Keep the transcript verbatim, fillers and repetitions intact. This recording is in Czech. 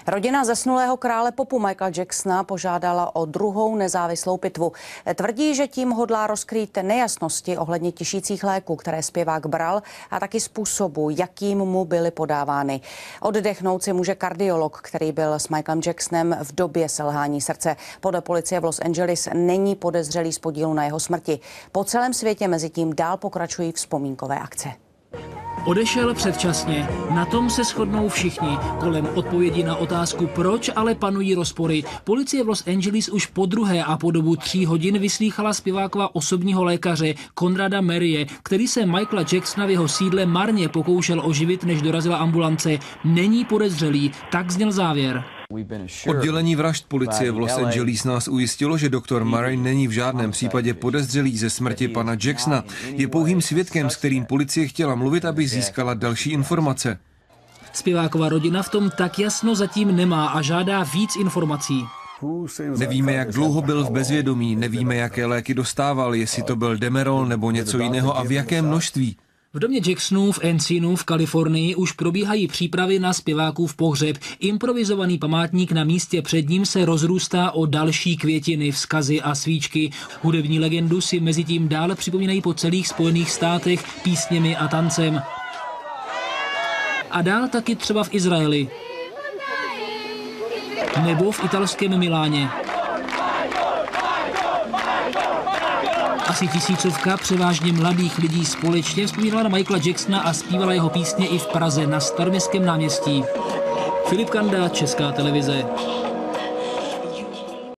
Rodina zesnulého krále popu Michaela Jacksona požádala o druhou nezávislou pitvu. Tvrdí, že tím hodlá rozkrýt nejasnosti ohledně tišících léků, které zpěvák bral, a taky způsobu, jakým mu byly podávány. Oddechnout si může kardiolog, který byl s Michaelem Jacksonem v době selhání srdce. Podle policie v Los Angeles není podezřelý z podílu na jeho smrti. Po celém světě mezitím dál pokračují vzpomínkové akce. Odešel předčasně. Na tom se shodnou všichni. Kolem odpovědi na otázku, proč ale panují rozpory. Policie v Los Angeles už po druhé a po dobu tří hodin vyslýchala zpěvákova osobního lékaře Conrada Marie, který se Michaela Jacksona v jeho sídle marně pokoušel oživit, než dorazila ambulance. Není podezřelý, tak zněl závěr. Oddělení vražd policie v Los Angeles nás ujistilo, že doktor Murray není v žádném případě podezřelý ze smrti pana Jacksona. Je pouhým svědkem, s kterým policie chtěla mluvit, aby získala další informace. Zpěvákova rodina v tom tak jasno zatím nemá a žádá víc informací. Nevíme, jak dlouho byl v bezvědomí, nevíme, jaké léky dostával, jestli to byl Demerol nebo něco jiného a v jakém množství. V domě Jacksonů v Encinu v Kalifornii už probíhají přípravy na zpěvákův pohřeb. Improvizovaný památník na místě před ním se rozrůstá o další květiny, vzkazy a svíčky. Hudební legendu si mezitím dále připomínají po celých Spojených státech písněmi a tancem. A dál taky třeba v Izraeli. Nebo v italském Miláně. Asi tisícovka převážně mladých lidí společně vzpomínala na Michaela Jacksona a zpívala jeho písně i v Praze na Staroměstském náměstí. Filip Kanda, Česká televize.